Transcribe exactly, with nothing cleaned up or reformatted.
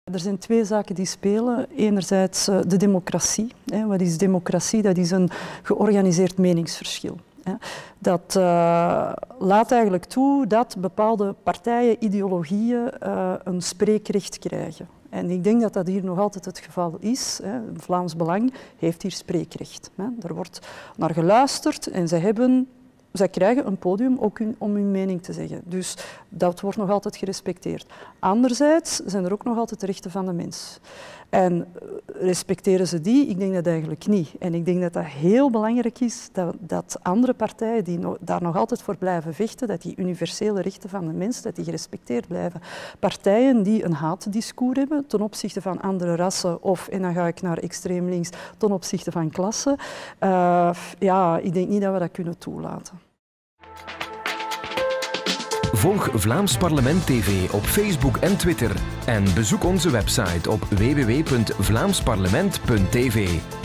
Er zijn twee zaken die spelen. Enerzijds de democratie. Wat is democratie? Dat is een georganiseerd meningsverschil. Dat uh, laat eigenlijk toe dat bepaalde partijen, ideologieën uh, een spreekrecht krijgen. En ik denk dat dat hier nog altijd het geval is. Hè. Vlaams Belang heeft hier spreekrecht. Hè. Er wordt naar geluisterd en zij, hebben, zij krijgen een podium ook hun, om hun mening te zeggen. Dus dat wordt nog altijd gerespecteerd. Anderzijds zijn er ook nog altijd de rechten van de mens. En respecteren ze die? Ik denk dat eigenlijk niet. En ik denk dat dat heel belangrijk is dat, dat andere partijen die no, daar nog altijd voor blijven vechten, dat die universele rechten van de mens, dat die gerespecteerd blijven. Partijen die een haatdiscours hebben ten opzichte van andere rassen of, en dan ga ik naar extreem links, ten opzichte van klassen, uh, ja, ik denk niet dat we dat kunnen toelaten. Volg Vlaams Parlement T V op Facebook en Twitter en bezoek onze website op w w w punt vlaams parlement punt t v.